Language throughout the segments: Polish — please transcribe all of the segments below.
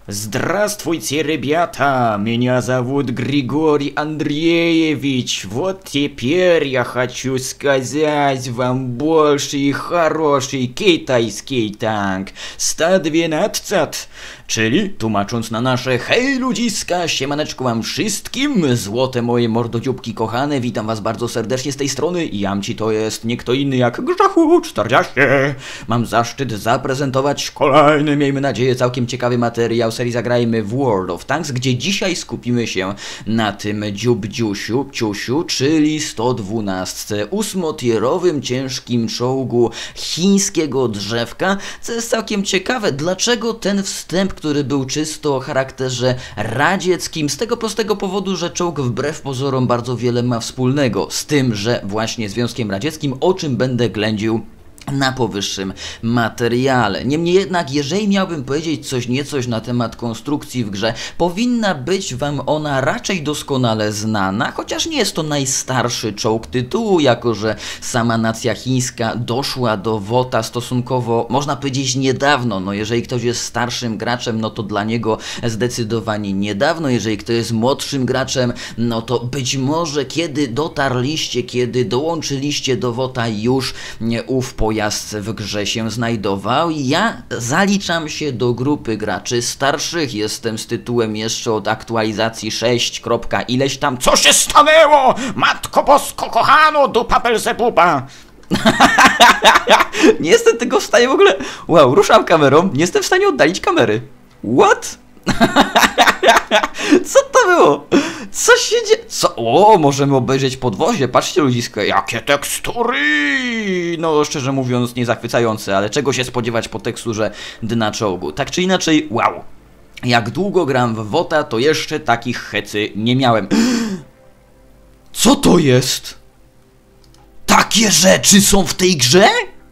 Здравствуйте, ребята! Меня зовут Григорий Андреевич. Вот теперь я хочу сказать вам больший хороший kитайski tank 112. Czyli, tłumacząc na nasze hej ludziska, siemaneczko wam wszystkim, złote moje mordodzióbki kochane, witam was bardzo serdecznie z tej strony. Jamci to jest nie kto inny jak Grzechu 40. Mam zaszczyt zaprezentować kolejny, miejmy nadzieję, całkiem ciekawy materiał serii Zagrajmy w World of Tanks, gdzie dzisiaj skupimy się na tym ciusiu, czyli 112, ósmotierowym ciężkim czołgu chińskiego drzewka, co jest całkiem ciekawe. Dlaczego ten wstęp, który był czysto o charakterze radzieckim? Z tego prostego powodu, że czołg wbrew pozorom bardzo wiele ma wspólnego z tym, że właśnie Związkiem Radzieckim, o czym będę ględził na powyższym materiale. Niemniej jednak, jeżeli miałbym powiedzieć coś niecoś na temat konstrukcji w grze, powinna być wam ona raczej doskonale znana, chociaż nie jest to najstarszy czołg tytułu, jako że sama nacja chińska doszła do WOT-a stosunkowo, można powiedzieć, niedawno. No jeżeli ktoś jest starszym graczem, no to dla niego zdecydowanie niedawno. Jeżeli ktoś jest młodszym graczem, no to być może kiedy dotarliście, kiedy dołączyliście do WOT-a, już ów pojazd w grze się znajdował. Ja zaliczam się do grupy graczy starszych, jestem z tytułem jeszcze od aktualizacji 6. ileś tam. Co się stanęło? Matko Bosko kochano, dupa Belzebuba! Nie jestem tego w stanie w ogóle... Wow, ruszam kamerą, nie jestem w stanie oddalić kamery. What? Co to było? Co się dzieje? Co? O, możemy obejrzeć podwozie. Patrzcie ludziska, jakie tekstury! No szczerze mówiąc nie zachwycające, ale czego się spodziewać po teksturze dna czołgu? Tak czy inaczej, wow. Jak długo gram w WOT-a, to jeszcze takich hecy nie miałem. Co to jest? Takie rzeczy są w tej grze?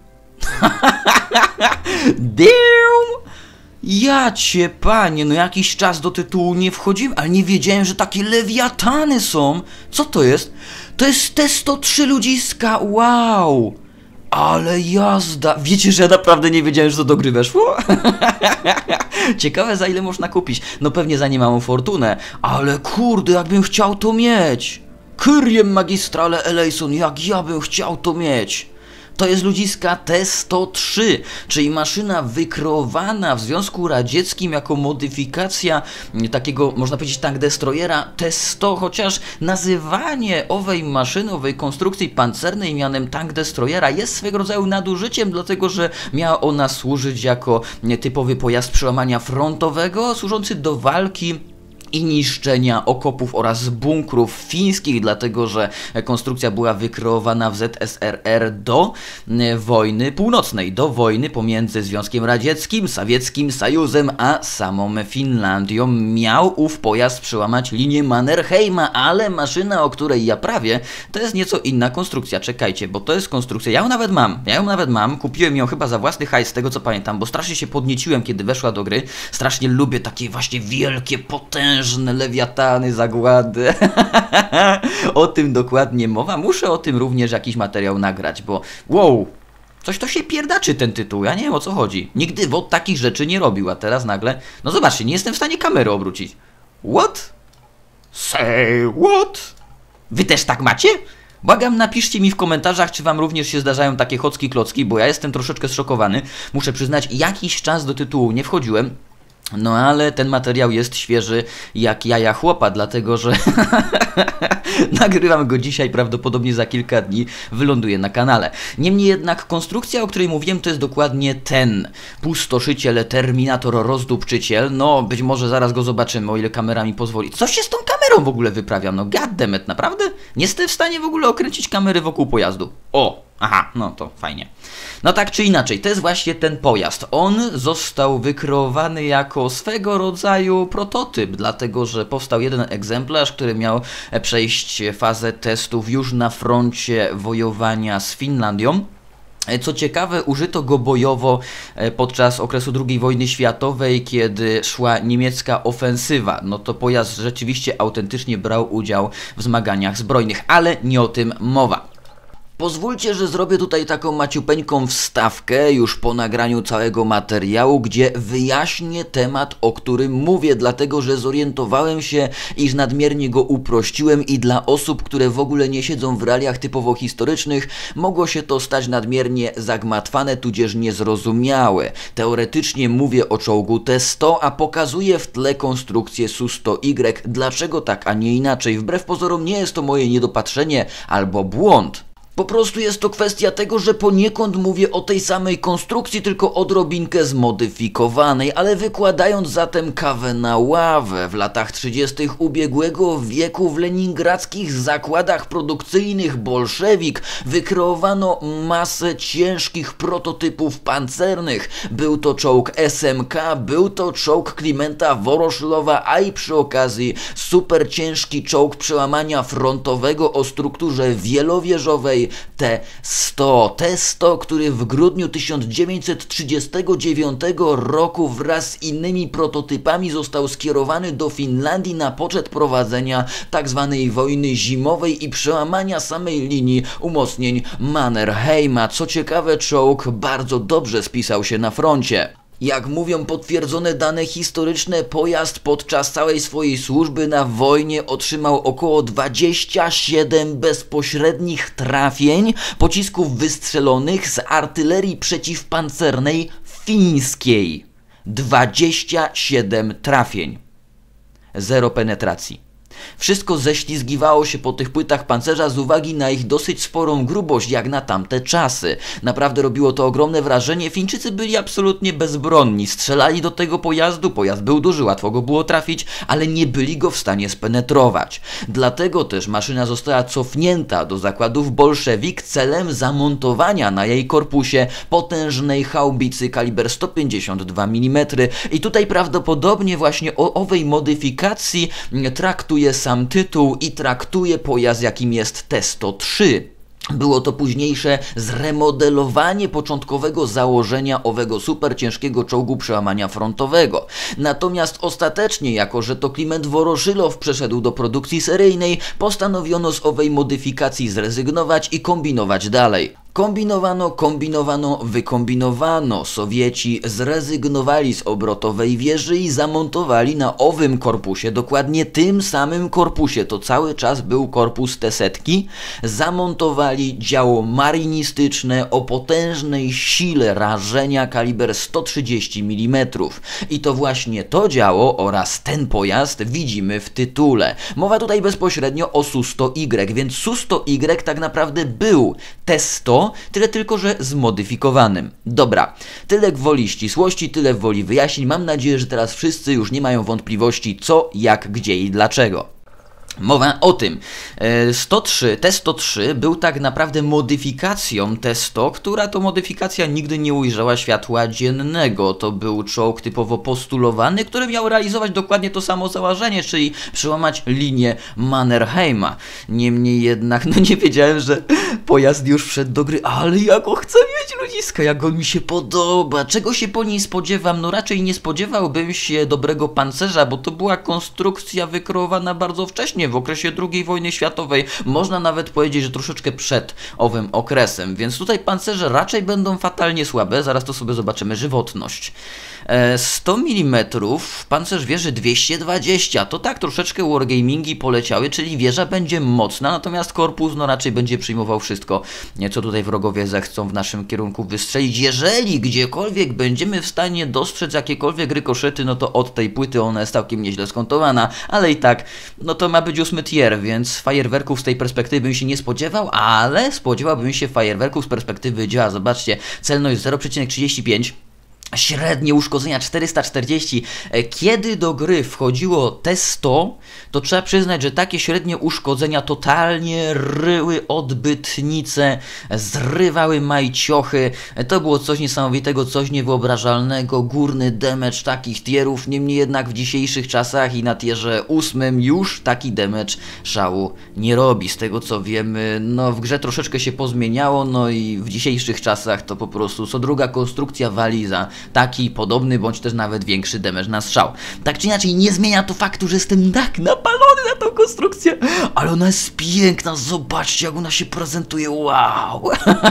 Damn! Ja cię panie, no jakiś czas do tytułu nie wchodziłem, ale nie wiedziałem, że takie lewiatany są. Co to jest? To jest T-103 ludziska, wow! Ale jazda! Wiecie, że ja naprawdę nie wiedziałem, że to do gry weszło? Ciekawe, za ile można kupić. No pewnie za niemałą fortunę, ale kurde, jakbym chciał to mieć. Kyriem magistrale Elejson, jak ja bym chciał to mieć. To jest ludziska T-103, czyli maszyna wykreowana w Związku Radzieckim jako modyfikacja takiego, można powiedzieć, tank destroyera T-100, chociaż nazywanie owej maszyny, owej konstrukcji pancernej mianem tank destroyera jest swego rodzaju nadużyciem, dlatego że miała ona służyć jako typowy pojazd przełamania frontowego, służący do walki i niszczenia okopów oraz bunkrów fińskich, dlatego że konstrukcja była wykreowana w ZSRR do wojny północnej, do wojny pomiędzy Związkiem Radzieckim, Sowieckim Sojuzem a samą Finlandią. Miał ów pojazd przełamać linię Mannerheima, ale maszyna, o której ja prawię, to jest nieco inna konstrukcja. Czekajcie, bo to jest konstrukcja, ja ją nawet mam, kupiłem ją chyba za własny hajs, z tego co pamiętam, bo strasznie się podnieciłem, kiedy weszła do gry, strasznie lubię takie właśnie wielkie, potężne lewiatany, zagłady. O tym dokładnie mowa. Muszę o tym również jakiś materiał nagrać, bo wow, coś to się pierdaczy ten tytuł, ja nie wiem o co chodzi. Nigdy WOT takich rzeczy nie robił, a teraz nagle, no zobaczcie, nie jestem w stanie kamery obrócić. What? Say what? Wy też tak macie? Błagam, napiszcie mi w komentarzach, czy wam również się zdarzają takie chocki klocki, bo ja jestem troszeczkę zszokowany. Muszę przyznać, jakiś czas do tytułu nie wchodziłem. No ale ten materiał jest świeży jak jaja chłopa, dlatego że nagrywam go dzisiaj, prawdopodobnie za kilka dni wyląduje na kanale. Niemniej jednak konstrukcja, o której mówiłem, to jest dokładnie ten pustoszyciel, terminator, rozdupczyciel. No być może zaraz go zobaczymy, o ile kamera mi pozwoli. Co się z tą kamerą w ogóle wyprawia? No goddammit, naprawdę? Nie jestem w stanie w ogóle okręcić kamery wokół pojazdu. O! Aha, no to fajnie. No tak czy inaczej, to jest właśnie ten pojazd. On został wykreowany jako swego rodzaju prototyp, dlatego że powstał jeden egzemplarz, który miał przejść fazę testów już na froncie wojowania z Finlandią. Co ciekawe, użyto go bojowo podczas okresu II wojny światowej, kiedy szła niemiecka ofensywa. No to pojazd rzeczywiście autentycznie brał udział w zmaganiach zbrojnych, ale nie o tym mowa. Pozwólcie, że zrobię tutaj taką maciupeńką wstawkę już po nagraniu całego materiału, gdzie wyjaśnię temat, o którym mówię, dlatego że zorientowałem się, iż nadmiernie go uprościłem i dla osób, które w ogóle nie siedzą w realiach typowo historycznych, mogło się to stać nadmiernie zagmatwane, tudzież niezrozumiałe. Teoretycznie mówię o czołgu T-100, a pokazuję w tle konstrukcję Su-100Y. Dlaczego tak, a nie inaczej? Wbrew pozorom nie jest to moje niedopatrzenie albo błąd. Po prostu jest to kwestia tego, że poniekąd mówię o tej samej konstrukcji, tylko odrobinkę zmodyfikowanej, ale wykładając zatem kawę na ławę. W latach 30. ubiegłego wieku w leningradzkich zakładach produkcyjnych Bolszewik wykreowano masę ciężkich prototypów pancernych. Był to czołg SMK, był to czołg Klimenta Woroszylowa, a i przy okazji super ciężki czołg przełamania frontowego o strukturze wielowieżowej T-100, który w grudniu 1939 roku wraz z innymi prototypami został skierowany do Finlandii na poczet prowadzenia tzw. wojny zimowej i przełamania samej linii umocnień Mannerheima. Co ciekawe, czołg bardzo dobrze spisał się na froncie. Jak mówią potwierdzone dane historyczne, pojazd podczas całej swojej służby na wojnie otrzymał około 27 bezpośrednich trafień pocisków wystrzelonych z artylerii przeciwpancernej fińskiej. 27 trafień. Zero penetracji. Wszystko ześlizgiwało się po tych płytach pancerza z uwagi na ich dosyć sporą grubość, jak na tamte czasy. Naprawdę robiło to ogromne wrażenie. Fińczycy byli absolutnie bezbronni. Strzelali do tego pojazdu, pojazd był duży, łatwo go było trafić, ale nie byli go w stanie spenetrować. Dlatego też maszyna została cofnięta do zakładów Bolszewik celem zamontowania na jej korpusie potężnej haubicy kaliber 152 mm. I tutaj prawdopodobnie właśnie o owej modyfikacji traktuje sam tytuł i traktuje pojazd, jakim jest T-103. Było to późniejsze zremodelowanie początkowego założenia owego super ciężkiego czołgu przełamania frontowego. Natomiast ostatecznie, jako że to Kliment Woroszylow przeszedł do produkcji seryjnej, postanowiono z owej modyfikacji zrezygnować i kombinować dalej. Wykombinowano. Sowieci zrezygnowali z obrotowej wieży i zamontowali na owym korpusie, dokładnie tym samym korpusie, to cały czas był korpus T-100, zamontowali działo marynistyczne o potężnej sile rażenia kaliber 130 mm. I to właśnie to działo oraz ten pojazd widzimy w tytule. Mowa tutaj bezpośrednio o Su-100Y, więc Su-100Y tak naprawdę był T-100, tyle tylko, że zmodyfikowanym. Dobra, tyle gwoli ścisłości, tyle woli wyjaśnień. Mam nadzieję, że teraz wszyscy już nie mają wątpliwości co, jak, gdzie i dlaczego. Mowa o tym. T-103 był tak naprawdę modyfikacją T-100, która to modyfikacja nigdy nie ujrzała światła dziennego. To był czołg typowo postulowany, który miał realizować dokładnie to samo założenie, czyli przełamać linię Mannerheima. Niemniej jednak, nie wiedziałem, że pojazd już wszedł do gry, ale ja go chcę mieć, ludziska, jak on mi się podoba. Czego się po niej spodziewam? No raczej nie spodziewałbym się dobrego pancerza, bo to była konstrukcja wykreowana bardzo wcześnie, w okresie II wojny światowej, można nawet powiedzieć, że troszeczkę przed owym okresem, więc tutaj pancerze raczej będą fatalnie słabe, zaraz to sobie zobaczymy, żywotność. 100 mm, pancerz wieży 220, to tak troszeczkę wargamingi poleciały, czyli wieża będzie mocna, natomiast korpus raczej będzie przyjmował wszystko, co tutaj wrogowie zechcą w naszym kierunku wystrzelić. Jeżeli gdziekolwiek będziemy w stanie dostrzec jakiekolwiek rykoszety, no to od tej płyty ona jest całkiem nieźle skontowana, ale i tak, no to ma być 8 tier, więc fajerwerków z tej perspektywy bym się nie spodziewał, ale spodziewałbym się fajerwerków z perspektywy działa. Zobaczcie, celność 0,35. Średnie uszkodzenia 440. Kiedy do gry wchodziło T-100, to trzeba przyznać, że takie średnie uszkodzenia totalnie ryły odbytnice, zrywały majciochy. To było coś niesamowitego, coś niewyobrażalnego. Górny damage takich tierów, niemniej jednak w dzisiejszych czasach i na tierze 8 już taki damage szału nie robi. Z tego co wiemy, no w grze troszeczkę się pozmieniało, no i w dzisiejszych czasach to po prostu co druga konstrukcja wali za taki podobny, bądź też nawet większy damage na strzał. Tak czy inaczej nie zmienia to faktu, że jestem tak napalony na tą konstrukcję. Ale ona jest piękna, zobaczcie jak ona się prezentuje, wow.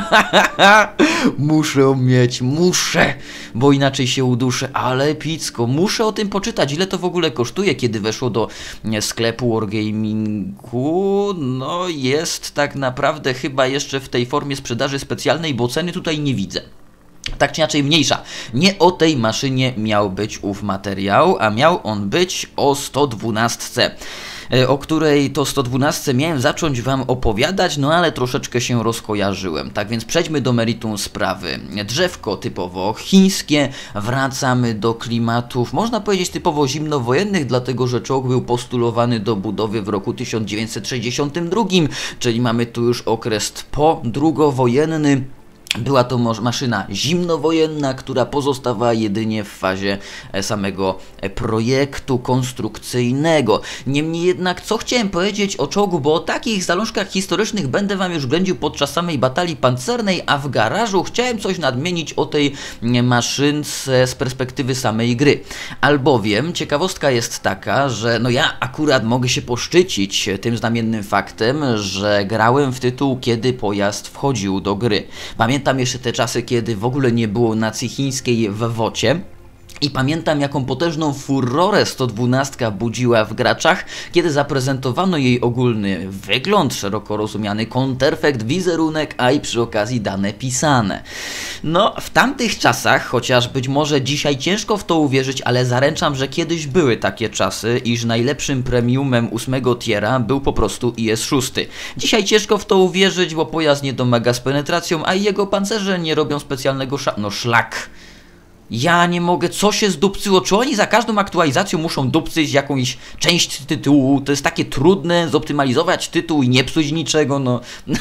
Muszę ją mieć, muszę, bo inaczej się uduszę, ale epicko, muszę o tym poczytać, ile to w ogóle kosztuje, kiedy weszło do sklepu Wargamingu. No jest tak naprawdę chyba jeszcze w tej formie sprzedaży specjalnej, bo ceny tutaj nie widzę. Tak czy inaczej mniejsza. Nie o tej maszynie miał być ów materiał, a miał on być o 112, o której to 112 miałem zacząć wam opowiadać, no ale troszeczkę się rozkojarzyłem. Tak więc przejdźmy do meritum sprawy. Drzewko typowo chińskie, wracamy do klimatów, można powiedzieć typowo zimnowojennych, dlatego że czołg był postulowany do budowy w roku 1962, czyli mamy tu już okres po-drugowojenny. Była to maszyna zimnowojenna, która pozostawała jedynie w fazie samego projektu konstrukcyjnego. Niemniej jednak, co chciałem powiedzieć o czołgu, bo o takich zalążkach historycznych będę wam już ględził podczas samej batalii pancernej, a w garażu chciałem coś nadmienić o tej maszynce z perspektywy samej gry. Albowiem ciekawostka jest taka, że no ja akurat mogę się poszczycić tym znamiennym faktem, że grałem w tytuł, kiedy pojazd wchodził do gry. Pamiętam jeszcze te czasy, kiedy w ogóle nie było nacji chińskiej w WOcie. I pamiętam, jaką potężną furorę 112 budziła w graczach, kiedy zaprezentowano jej ogólny wygląd, szeroko rozumiany konterfekt, wizerunek, a i przy okazji dane pisane. No, w tamtych czasach, chociaż być może dzisiaj ciężko w to uwierzyć, ale zaręczam, że kiedyś były takie czasy, iż najlepszym premiumem 8 tiera był po prostu IS-6. Dzisiaj ciężko w to uwierzyć, bo pojazd nie domaga z penetracją, a i jego pancerze nie robią specjalnego no szlak. Ja nie mogę, co się zdupcyło? Czy oni za każdą aktualizacją muszą dupcyć jakąś część tytułu? To jest takie trudne, zoptymalizować tytuł i nie psuć niczego, no.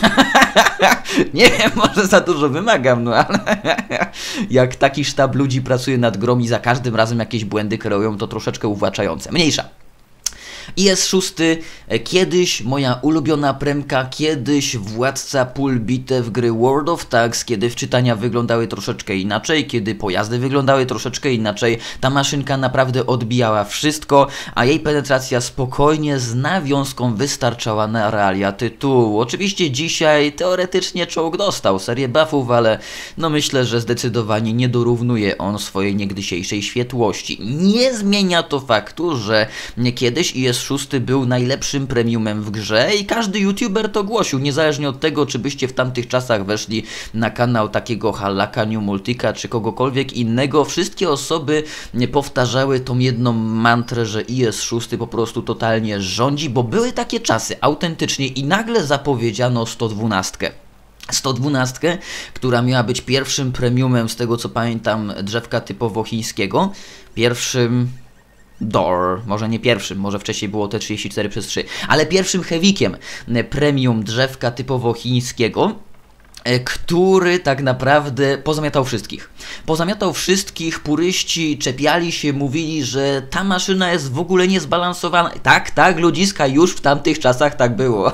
Nie wiem, może za dużo wymagam, no ale jak taki sztab ludzi pracuje nad grą i za każdym razem jakieś błędy kreują, to troszeczkę uwłaczające. Mniejsza. IS-6, kiedyś moja ulubiona premka, kiedyś władca pól bitew gry World of Tanks, kiedy wczytania wyglądały troszeczkę inaczej, kiedy pojazdy wyglądały troszeczkę inaczej, ta maszynka naprawdę odbijała wszystko, a jej penetracja spokojnie z nawiązką wystarczała na realia tytułu. Oczywiście dzisiaj teoretycznie czołg dostał serię buffów, ale no myślę, że zdecydowanie nie dorównuje on swojej niegdysiejszej świetłości. Nie zmienia to faktu, że kiedyś IS-6 był najlepszym premiumem w grze i każdy youtuber to głosił, niezależnie od tego, czy byście w tamtych czasach weszli na kanał takiego Halaka, New Multika, czy kogokolwiek innego, wszystkie osoby powtarzały tą jedną mantrę, że IS-6 po prostu totalnie rządzi, bo były takie czasy, autentycznie, i nagle zapowiedziano 112. 112, która miała być pierwszym premiumem, z tego co pamiętam, drzewka typowo chińskiego, pierwszym może nie pierwszym, może wcześniej było T34/3, ale pierwszym heavykiem premium drzewka typowo chińskiego, który tak naprawdę pozamiatał wszystkich. Pozamiatał wszystkich, puryści czepiali się, mówili, że ta maszyna jest w ogóle niezbalansowana. Tak, ludziska, już w tamtych czasach tak było.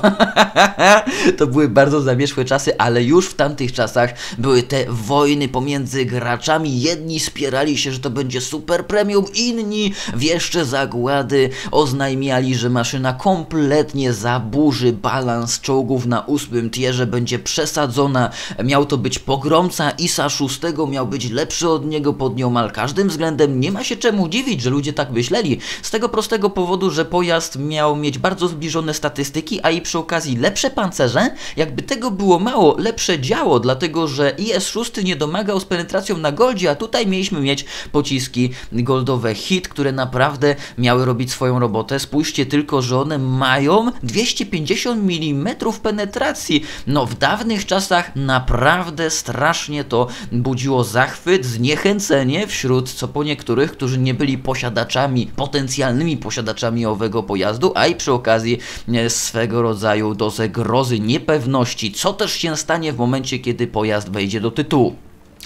To były bardzo zamierzchłe czasy, ale już w tamtych czasach były te wojny pomiędzy graczami. Jedni spierali się, że to będzie super premium, inni wieszcze zagłady oznajmiali, że maszyna kompletnie zaburzy balans czołgów na 8 tierze, będzie przesadzona. Miał to być pogromca IS-6, miał być lepszy od niego pod nieomal każdym względem. Nie ma się czemu dziwić, że ludzie tak myśleli. Z tego prostego powodu, że pojazd miał mieć bardzo zbliżone statystyki, a i przy okazji lepsze pancerze. Jakby tego było mało, lepsze działo, dlatego że IS-6 nie domagał z penetracją na goldzie, a tutaj mieliśmy mieć pociski goldowe hit, które naprawdę miały robić swoją robotę. Spójrzcie tylko, że one mają 250 mm penetracji. No w dawnych czasach naprawdę strasznie to budziło zachwyt, zniechęcenie wśród co po niektórych, którzy nie byli posiadaczami, potencjalnymi posiadaczami owego pojazdu, a i przy okazji swego rodzaju dozę grozy, niepewności, co też się stanie w momencie, kiedy pojazd wejdzie do tytułu.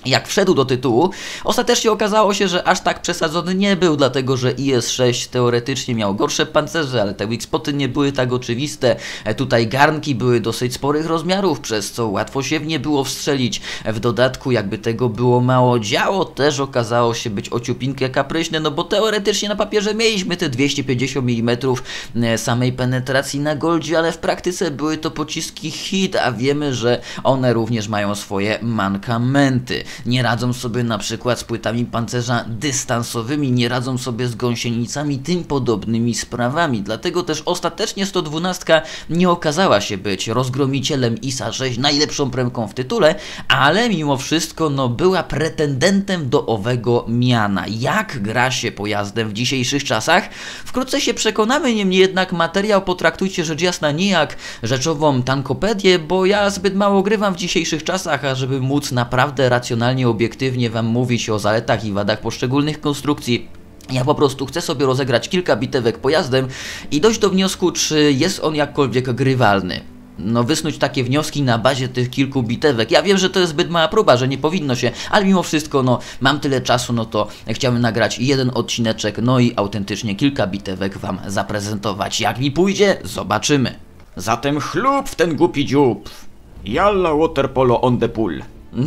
Jak wszedł do tytułu, ostatecznie okazało się, że aż tak przesadzony nie był, dlatego że IS-6 teoretycznie miał gorsze pancerze, ale te weak-spoty nie były tak oczywiste. Tutaj garnki były dosyć sporych rozmiarów, przez co łatwo się w nie było wstrzelić. W dodatku, jakby tego było mało, działo też okazało się być ociupinkę kapryśne, no bo teoretycznie na papierze mieliśmy te 250 mm samej penetracji na goldzie, ale w praktyce były to pociski hit, a wiemy, że one również mają swoje mankamenty. Nie radzą sobie na przykład z płytami pancerza dystansowymi, nie radzą sobie z gąsienicami, tym podobnymi sprawami. Dlatego też ostatecznie 112 nie okazała się być rozgromicielem ISA-6, najlepszą premką w tytule, ale mimo wszystko no, była pretendentem do owego miana. Jak gra się pojazdem w dzisiejszych czasach? Wkrótce się przekonamy, niemniej jednak materiał potraktujcie rzecz jasna nie jak rzeczową tankopedię, bo ja zbyt mało grywam w dzisiejszych czasach, ażeby móc naprawdę racjonalnie, obiektywnie wam mówić o zaletach i wadach poszczególnych konstrukcji. Ja po prostu chcę sobie rozegrać kilka bitewek pojazdem i dojść do wniosku, czy jest on jakkolwiek grywalny. No wysnuć takie wnioski na bazie tych kilku bitewek. Ja wiem, że to jest zbyt mała próba, że nie powinno się, ale mimo wszystko, no mam tyle czasu, no to chciałbym nagrać jeden odcineczek, no i autentycznie kilka bitewek wam zaprezentować. Jak mi pójdzie, zobaczymy. Zatem chlub w ten głupi dziób. Jalla waterpolo on the pool.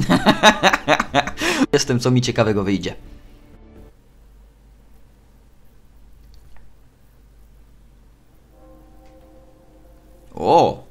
Jestem, co mi ciekawego wyjdzie. O!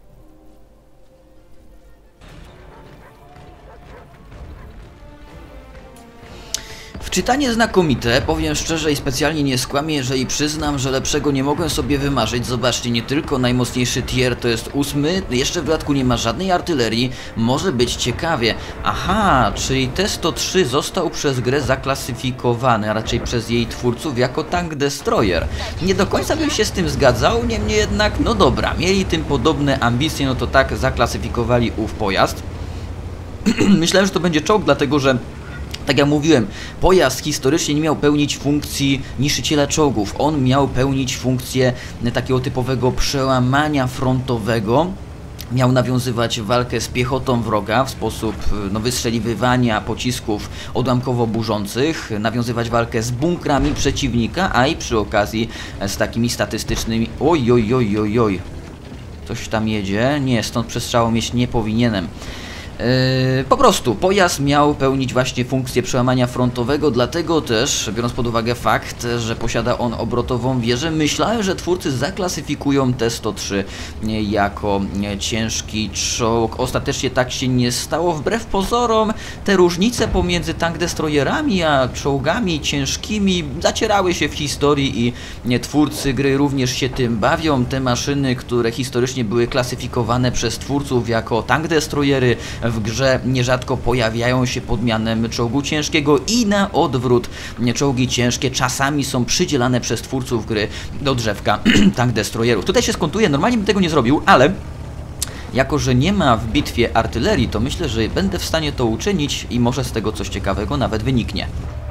Czytanie znakomite, powiem szczerze i specjalnie nie skłamię, jeżeli przyznam, że lepszego nie mogłem sobie wymarzyć. Zobaczcie, nie tylko najmocniejszy tier to jest 8, jeszcze w dodatku nie ma żadnej artylerii, może być ciekawie. Aha, czyli T-103 został przez grę zaklasyfikowany, a raczej przez jej twórców jako tank destroyer. Nie do końca bym się z tym zgadzał, niemniej jednak, no dobra, mieli tym podobne ambicje, no to tak zaklasyfikowali ów pojazd. Myślałem, że to będzie czołg, dlatego że tak jak mówiłem, pojazd historycznie nie miał pełnić funkcji niszczyciela czołgów. On miał pełnić funkcję takiego typowego przełamania frontowego. Miał nawiązywać walkę z piechotą wroga w sposób wystrzeliwywania pocisków odłamkowo-burzących, nawiązywać walkę z bunkrami przeciwnika, a i przy okazji z takimi statystycznymi... Oj, oj, oj, oj, oj. Coś tam jedzie? Nie, stąd przestrzału mieć nie powinienem. Po prostu pojazd miał pełnić właśnie funkcję przełamania frontowego, dlatego też, biorąc pod uwagę fakt, że posiada on obrotową wieżę, myślałem, że twórcy zaklasyfikują T-103 jako ciężki czołg. Ostatecznie tak się nie stało. Wbrew pozorom te różnice pomiędzy tank destroyerami a czołgami ciężkimi zacierały się w historii i twórcy gry również się tym bawią. Te maszyny, które historycznie były klasyfikowane przez twórców jako tank destroyery, w grze nierzadko pojawiają się pod mianem czołgu ciężkiego i na odwrót. Czołgi ciężkie czasami są przydzielane przez twórców gry do drzewka tank destroyerów. Tutaj się skontuje, normalnie bym tego nie zrobił, ale jako że nie ma w bitwie artylerii, to myślę, że będę w stanie to uczynić i może z tego coś ciekawego nawet wyniknie.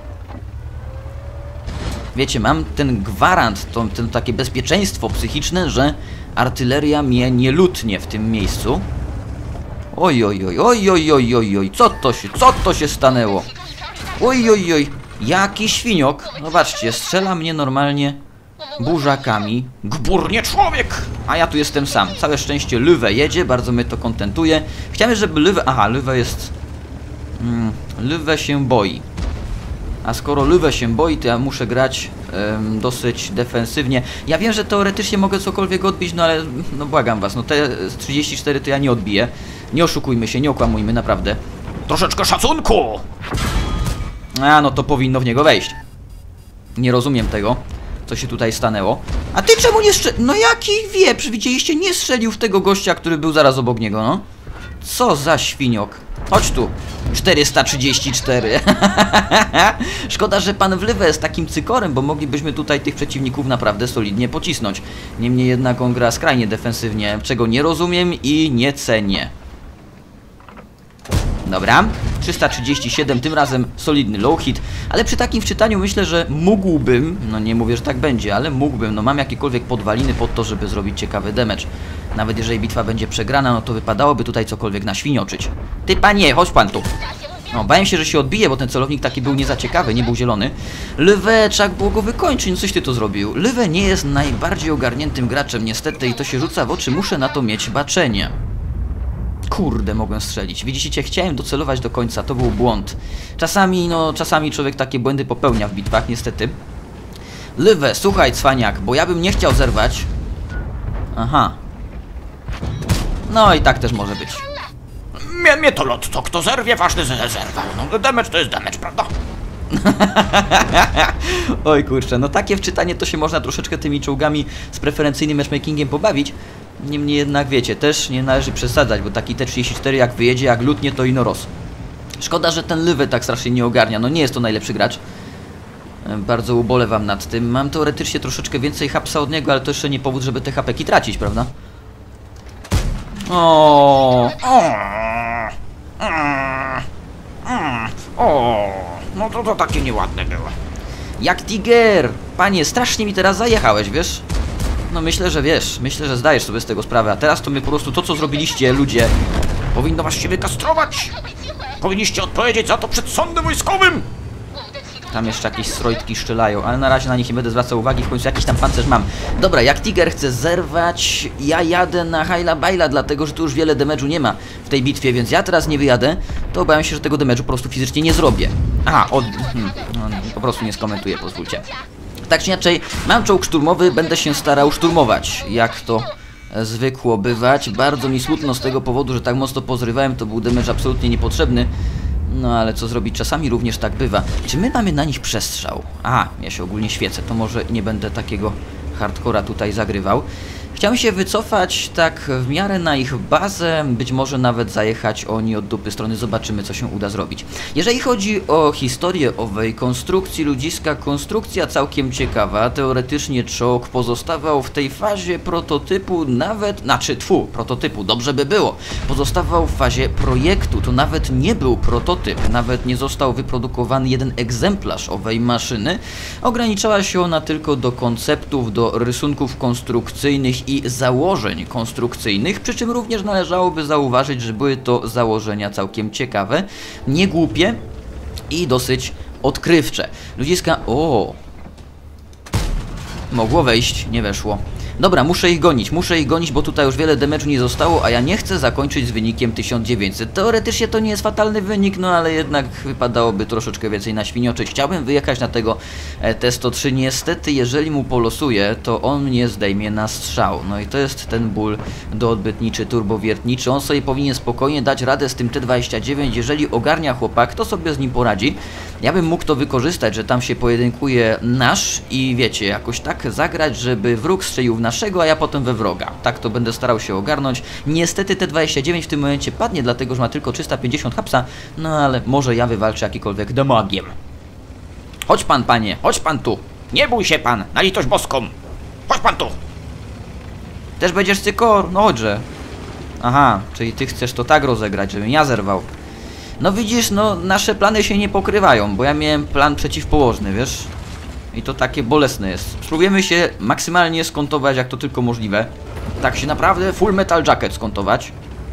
Wiecie, mam ten gwarant, ten takie bezpieczeństwo psychiczne, że artyleria mnie nie lutnie w tym miejscu. Oj, oj, oj, oj, oj, oj, oj, oj, co to się stanęło? Oj, oj, oj, jaki świniok. Zobaczcie, strzela mnie normalnie burzakami. Gburnie człowiek! A ja tu jestem sam. Całe szczęście Löwe jedzie, bardzo mnie to kontentuje. Chciałem, żeby Löwe... Aha, Löwe jest... Löwe się boi. A skoro Löwe się boi, to ja muszę grać dosyć defensywnie. Ja wiem, że teoretycznie mogę cokolwiek odbić, no ale no błagam was, no te 34 to ja nie odbiję. Nie oszukujmy się, nie okłamujmy, naprawdę. Troszeczkę szacunku! A, no to powinno w niego wejść. Nie rozumiem tego, co się tutaj stanęło. A ty czemu nie strzelił? No jaki wieprz, widzieliście? Nie strzelił w tego gościa, który był zaraz obok niego, no. Co za świniok. Chodź tu. 434. Szkoda, że pan Wlywe jest takim cykorem, bo moglibyśmy tutaj tych przeciwników naprawdę solidnie pocisnąć. Niemniej jednak on gra skrajnie defensywnie, czego nie rozumiem i nie cenię. Dobra, 337, tym razem solidny low hit, ale przy takim wczytaniu myślę, że mógłbym, no nie mówię, że tak będzie, ale mógłbym, no mam jakiekolwiek podwaliny pod to, żeby zrobić ciekawy damage. Nawet jeżeli bitwa będzie przegrana, no to wypadałoby tutaj cokolwiek naświnioczyć. Ty panie, chodź pan tu. No, bałem się, że się odbije, bo ten celownik taki był nie za ciekawy, nie był zielony. Lwe, trzeba było go wykończyć, no coś ty to zrobił. Lwe nie jest najbardziej ogarniętym graczem, niestety, i to się rzuca w oczy, muszę na to mieć baczenie. Kurde, mogłem strzelić. Widzicie, chciałem docelować do końca, to był błąd. Czasami człowiek takie błędy popełnia w bitwach, niestety. Lwe, słuchaj, cwaniak, bo ja bym nie chciał zerwać. Aha. No i tak też może być. Mnie to lotto, kto zerwie, ważny, że zerwał. No, damage to jest damage, prawda? Oj kurczę, no takie wczytanie to się można troszeczkę tymi czołgami z preferencyjnym matchmakingiem pobawić. Niemniej jednak wiecie, też nie należy przesadzać, bo taki T-34 jak wyjedzie, jak lutnie, to inoros. Szkoda, że ten Lwy tak strasznie nie ogarnia, no nie jest to najlepszy gracz. Bardzo ubolewam nad tym. Mam teoretycznie troszeczkę więcej hapsa od niego, ale to jeszcze nie powód, żeby te hapeki tracić, prawda? O, no to takie nieładne było. jak Tiger! Panie, strasznie mi teraz zajechałeś, wiesz? No myślę, że wiesz, myślę, że zdajesz sobie z tego sprawę, a teraz to my po prostu to, co zrobiliście, ludzie... Powinno was się wykastrować! Powinniście odpowiedzieć za to przed sądem wojskowym! Tam jeszcze jakieś strojtki szczelają, ale na razie na nich nie będę zwracał uwagi, w końcu jakiś tam pancerz mam. Dobra, jak Tiger chce zerwać, ja jadę na Hajla Bajla, dlatego że tu już wiele damage'u nie ma w tej bitwie, więc ja teraz nie wyjadę, to obawiam się, że tego damage'u po prostu fizycznie nie zrobię. Aha, po prostu nie skomentuję, pozwólcie. Tak czy inaczej, mam czołg szturmowy, będę się starał szturmować, jak to zwykło bywać. Bardzo mi smutno z tego powodu, że tak mocno pozrywałem, to był damage absolutnie niepotrzebny. No ale co zrobić, czasami również tak bywa. Czy my mamy na nich przestrzał? Aha, ja się ogólnie świecę, to może nie będę takiego hardcora tutaj zagrywał. Chciałem się wycofać tak w miarę na ich bazę, być może nawet zajechać oni od dupy strony, zobaczymy co się uda zrobić. Jeżeli chodzi o historię owej konstrukcji ludziska, konstrukcja całkiem ciekawa, teoretycznie czołg pozostawał w tej fazie prototypu nawet, prototypu, dobrze by było, pozostawał w fazie projektu, to nawet nie był prototyp, nawet nie został wyprodukowany jeden egzemplarz owej maszyny, ograniczała się ona tylko do konceptów, do rysunków konstrukcyjnych i założeń konstrukcyjnych, przy czym również należałoby zauważyć, że były to założenia całkiem ciekawe, niegłupie i dosyć odkrywcze. Ludziska... Mogło wejść, nie weszło. Dobra, muszę ich gonić, bo tutaj już wiele damage'u nie zostało, a ja nie chcę zakończyć z wynikiem 1900. Teoretycznie to nie jest fatalny wynik, no ale jednak wypadałoby troszeczkę więcej naświnioczyć. Chciałbym wyjechać na tego T-103, niestety jeżeli mu polosuję, to on mnie zdejmie na strzał. No i to jest ten ból doodbytniczy, turbowiertniczy. On sobie powinien spokojnie dać radę z tym T-29, jeżeli ogarnia chłopak, to sobie z nim poradzi. Ja bym mógł to wykorzystać, że tam się pojedynkuje nasz i wiecie, jakoś tak zagrać, żeby wróg strzelił w naszego, a ja potem we wroga. Tak to będę starał się ogarnąć. Niestety T-29 w tym momencie padnie, dlatego że ma tylko 350 hapsa, no ale może ja wywalczę jakikolwiek damagiem. Chodź pan, panie, chodź pan tu. Nie bój się pan, na litość boską. Chodź pan tu. Też będziesz cykor? No chodźże. Aha, czyli ty chcesz to tak rozegrać, żebym ja zerwał. No widzisz, no nasze plany się nie pokrywają, bo ja miałem plan przeciwpołożny, wiesz? I to takie bolesne jest. Spróbujemy się maksymalnie skontować, jak to tylko możliwe. Tak się naprawdę full metal jacket skontować.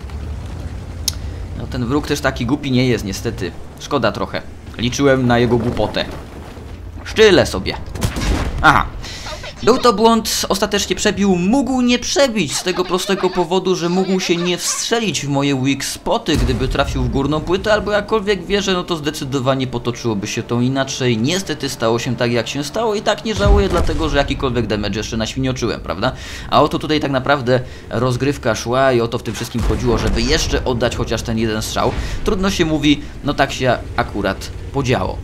No ten wróg też taki głupi nie jest, niestety. Szkoda trochę. Liczyłem na jego głupotę. Szczyle sobie. Aha. Był to błąd, ostatecznie przebił, mógł nie przebić z tego prostego powodu, że mógł się nie wstrzelić w moje weak spoty, gdyby trafił w górną płytę, albo jakkolwiek wierzę, no to zdecydowanie potoczyłoby się to inaczej. Niestety stało się tak, jak się stało i tak nie żałuję, dlatego że jakikolwiek damage jeszcze naświnioczyłem, prawda? A oto tutaj tak naprawdę rozgrywka szła i o to w tym wszystkim chodziło, żeby jeszcze oddać chociaż ten jeden strzał. Trudno się mówi, no tak się akurat podziało.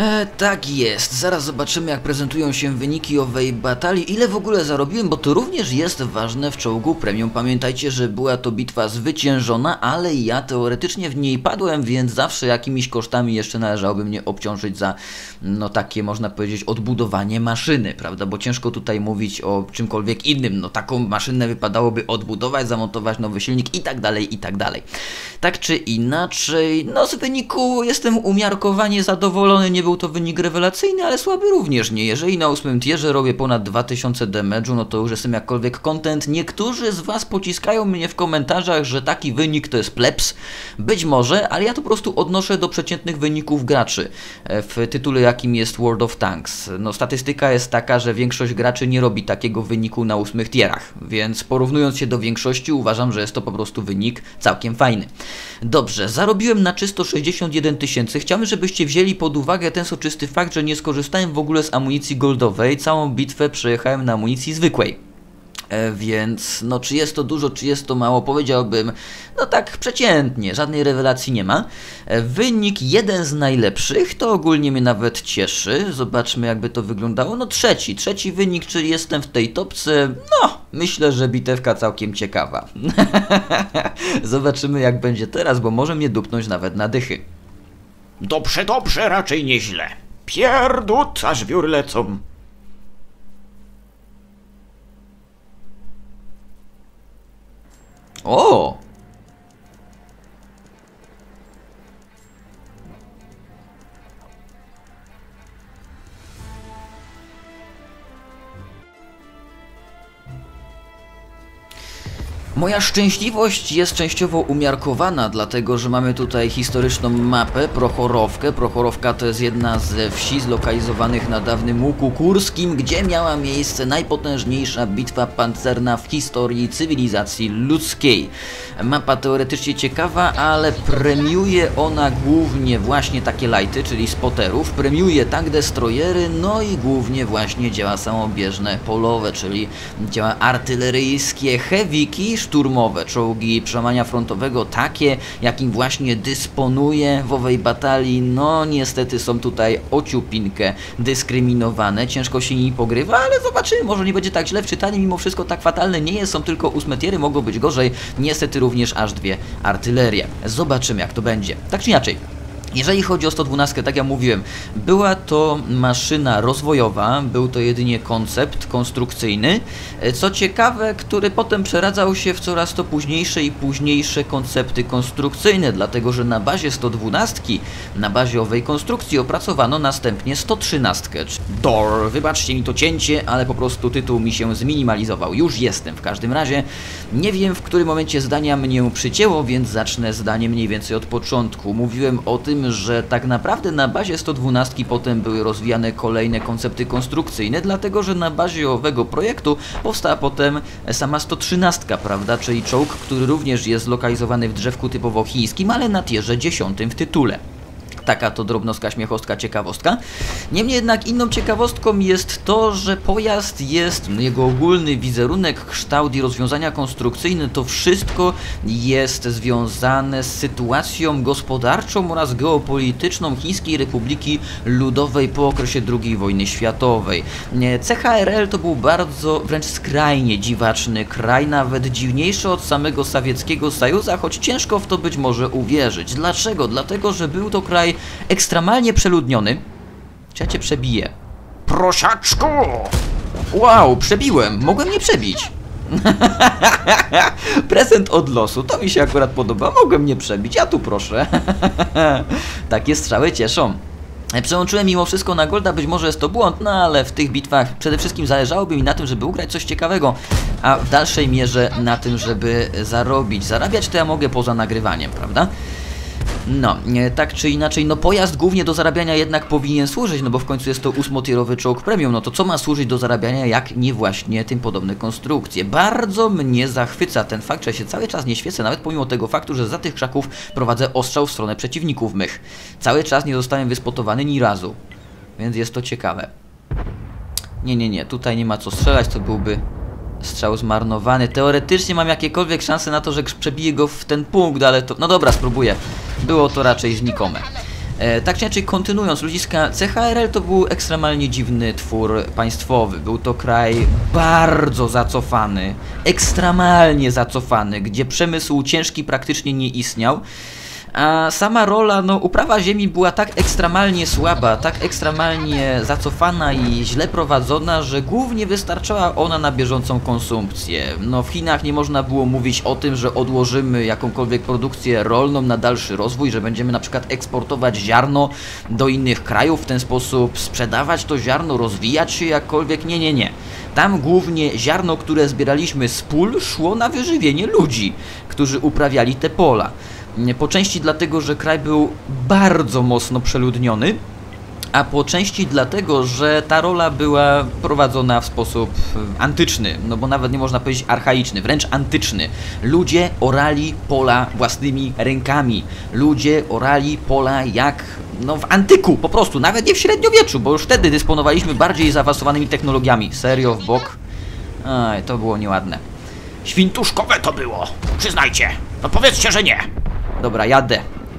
Tak jest, zaraz zobaczymy jak prezentują się wyniki owej batalii, ile w ogóle zarobiłem, bo to również jest ważne w czołgu premium. Pamiętajcie, że była to bitwa zwyciężona, ale ja teoretycznie w niej padłem, więc zawsze jakimiś kosztami jeszcze należałoby mnie obciążyć za, no takie można powiedzieć, odbudowanie maszyny, prawda, bo ciężko tutaj mówić o czymkolwiek innym, no taką maszynę wypadałoby odbudować, zamontować nowy silnik i tak dalej, i tak dalej. Tak czy inaczej, no z wyniku jestem umiarkowanie zadowolony, nie był to wynik rewelacyjny, ale słaby również nie. Jeżeli na 8 tierze robię ponad 2000 damage'u, no to już jestem jakkolwiek content. Niektórzy z was pociskają mnie w komentarzach, że taki wynik to jest plebs. Być może, ale ja to po prostu odnoszę do przeciętnych wyników graczy w tytule jakim jest World of Tanks. No statystyka jest taka, że większość graczy nie robi takiego wyniku na 8 tierach, więc porównując się do większości uważam, że jest to po prostu wynik całkiem fajny. Dobrze, zarobiłem na czysto 61 000. Chciałbym, żebyście wzięli pod uwagę ten soczysty fakt, że nie skorzystałem w ogóle z amunicji goldowej. Całą bitwę przejechałem na amunicji zwykłej. Więc no czy jest to dużo, czy jest to mało, powiedziałbym, no tak przeciętnie, żadnej rewelacji nie ma. Wynik jeden z najlepszych, to ogólnie mnie nawet cieszy. Zobaczmy jakby to wyglądało. No trzeci wynik, czyli jestem w tej topce. No, myślę, że bitewka całkiem ciekawa. Zobaczymy jak będzie teraz, bo może mnie dupnąć nawet na dychy. Dobrze, raczej nieźle. Pierdut, aż wióry lecą. O! Moja szczęśliwość jest częściowo umiarkowana, dlatego że mamy tutaj historyczną mapę, Prochorowkę. Prochorowka to jest jedna ze wsi zlokalizowanych na dawnym Łuku Kurskim, gdzie miała miejsce najpotężniejsza bitwa pancerna w historii cywilizacji ludzkiej. Mapa teoretycznie ciekawa, ale premiuje ona głównie właśnie takie lighty, czyli spoterów, premiuje tank destroyery, no i głównie właśnie działa samobieżne polowe, czyli działa artyleryjskie, heavyki, szturmowe, czołgi przełamania frontowego, takie jakim właśnie dysponuje w owej batalii, no niestety są tutaj o ciupinkę dyskryminowane, ciężko się nimi pogrywa, ale zobaczymy, może nie będzie tak źle, wczytanie mimo wszystko tak fatalne nie jest, są tylko 8 tiery, mogło być gorzej, niestety również aż 2 artylerie. Zobaczymy jak to będzie. Tak czy inaczej. Jeżeli chodzi o 112, tak jak mówiłem, była to maszyna rozwojowa, był to jedynie koncept konstrukcyjny, co ciekawe, który potem przeradzał się w coraz to późniejsze i późniejsze koncepty konstrukcyjne, dlatego że na bazie 112, na bazie owej konstrukcji opracowano następnie 113. Wybaczcie mi to cięcie, ale po prostu tytuł mi się zminimalizował. Już jestem w każdym razie. Nie wiem, w którym momencie zdania mnie przycięło, więc zacznę zdanie mniej więcej od początku. Mówiłem o tym, że tak naprawdę na bazie 112 potem były rozwijane kolejne koncepty konstrukcyjne, dlatego że na bazie owego projektu powstała potem sama 113, prawda, czyli czołg, który również jest zlokalizowany w drzewku typowo chińskim, ale na tierze 10 w tytule. Taka to drobnostka, śmiechostka, ciekawostka. Niemniej jednak inną ciekawostką jest to, że pojazd jest, jego ogólny wizerunek, kształt i rozwiązania konstrukcyjne, to wszystko jest związane z sytuacją gospodarczą oraz geopolityczną Chińskiej Republiki Ludowej po okresie II wojny światowej. CHRL to był bardzo, wręcz skrajnie dziwaczny kraj, nawet dziwniejszy od samego sowieckiego Sojuza, choć ciężko w to być może uwierzyć. Dlaczego? Dlatego, że był to kraj ekstremalnie przeludniony. Czy ja cię przebiję? Prosiaczku! Wow, przebiłem! Mogłem nie przebić. Prezent od losu, to mi się akurat podoba. Mogłem nie przebić, ja tu proszę. Takie strzały cieszą. Przełączyłem mimo wszystko na golda, być może jest to błąd, no ale w tych bitwach przede wszystkim zależałoby mi na tym, żeby ugrać coś ciekawego, a w dalszej mierze na tym, żeby zarobić. Zarabiać to ja mogę poza nagrywaniem, prawda? No, tak czy inaczej, no pojazd głównie do zarabiania jednak powinien służyć, no bo w końcu jest to 8-tierowy czołg premium, no to co ma służyć do zarabiania, jak nie właśnie tym podobne konstrukcje. Bardzo mnie zachwyca ten fakt, że się cały czas nie świecę, nawet pomimo tego faktu, że za tych krzaków prowadzę ostrzał w stronę przeciwników mych. Cały czas nie zostałem wyspotowany ni razu, więc jest to ciekawe. Nie, tutaj nie ma co strzelać, to byłby strzał zmarnowany. Teoretycznie mam jakiekolwiek szanse na to, że przebiję go w ten punkt, ale to... No dobra, spróbuję. Było to raczej znikome. Tak czy inaczej, kontynuując, ludziska, CHRL to był ekstremalnie dziwny twór państwowy. Był to kraj bardzo zacofany, ekstremalnie zacofany, gdzie przemysł ciężki praktycznie nie istniał. A sama rola, no uprawa ziemi była tak ekstremalnie słaba, tak ekstremalnie zacofana i źle prowadzona, że głównie wystarczała ona na bieżącą konsumpcję. No w Chinach nie można było mówić o tym, że odłożymy jakąkolwiek produkcję rolną na dalszy rozwój, że będziemy na przykład eksportować ziarno do innych krajów, w ten sposób sprzedawać to ziarno, rozwijać się jakkolwiek. Nie. Tam głównie ziarno, które zbieraliśmy z pól, szło na wyżywienie ludzi, którzy uprawiali te pola. Po części dlatego, że kraj był bardzo mocno przeludniony, a po części dlatego, że ta rola była prowadzona w sposób antyczny, no bo nawet nie można powiedzieć archaiczny, wręcz antyczny. Ludzie orali pola własnymi rękami. Ludzie orali pola jak no w antyku, po prostu, nawet nie w średniowieczu, bo już wtedy dysponowaliśmy bardziej zaawansowanymi technologiami. Serio, w bok? Aj, to było nieładne. Świntuszkowe to było, przyznajcie. No powiedzcie, że nie. Dobra, jadę.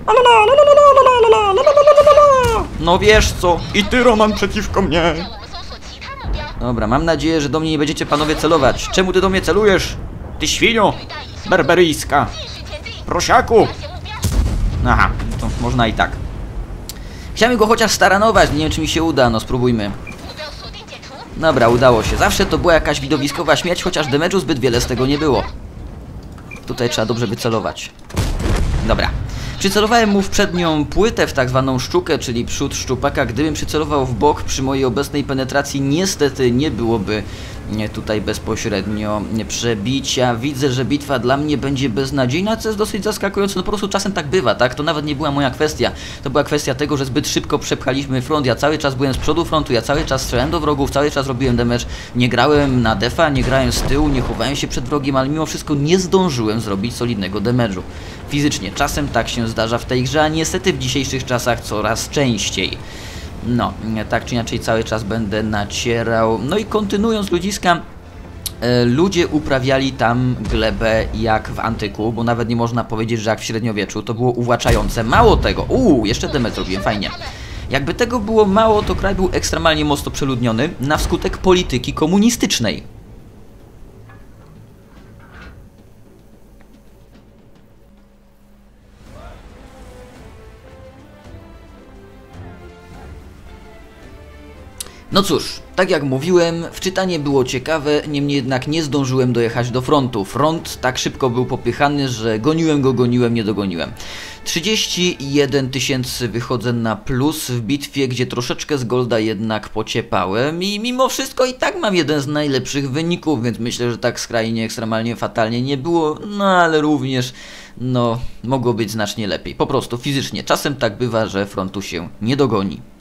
No wiesz co? I ty, Roman, przeciwko mnie. Dobra, mam nadzieję, że do mnie nie będziecie panowie celować. Czemu ty do mnie celujesz? Ty świnio berberyjska. Prosiaku. Aha, to można i tak. Chciałem go chociaż staranować, nie wiem czy mi się uda, no spróbujmy. Dobra, udało się. Zawsze to była jakaś widowiskowa śmierć, chociaż damage'u zbyt wiele z tego nie było. Tutaj trzeba dobrze wycelować. Dobra. Przycelowałem mu w przednią płytę, w tak zwaną szczukę, czyli przód szczupaka. Gdybym przycelował w bok przy mojej obecnej penetracji, niestety nie byłoby tutaj bezpośrednio przebicia. Widzę, że bitwa dla mnie będzie beznadziejna, co jest dosyć zaskakujące. No po prostu czasem tak bywa, tak? To nawet nie była moja kwestia. To była kwestia tego, że zbyt szybko przepchaliśmy front. Ja cały czas byłem z przodu frontu, ja cały czas strzelałem do wrogów, cały czas robiłem damage. Nie grałem na defa, nie grałem z tyłu, nie chowałem się przed wrogiem, ale mimo wszystko nie zdążyłem zrobić solidnego damage'u. Fizycznie. Czasem tak się zdarza w tej grze, a niestety w dzisiejszych czasach coraz częściej. No, tak czy inaczej cały czas będę nacierał. No i kontynuując ludziska, ludzie uprawiali tam glebę jak w antyku, bo nawet nie można powiedzieć, że jak w średniowieczu. To było uwłaczające. Mało tego, jeszcze damage zrobiłem, fajnie. Jakby tego było mało, to kraj był ekstremalnie mocno przeludniony na skutek polityki komunistycznej. No cóż, tak jak mówiłem, wczytanie było ciekawe, niemniej jednak nie zdążyłem dojechać do frontu. Front tak szybko był popychany, że goniłem, nie dogoniłem. 31 000 wychodzę na plus w bitwie, gdzie troszeczkę z golda jednak pociepałem i mimo wszystko i tak mam jeden z najlepszych wyników, więc myślę, że tak skrajnie, ekstremalnie fatalnie nie było, no ale również, no, mogło być znacznie lepiej. Po prostu fizycznie, czasem tak bywa, że frontu się nie dogoni.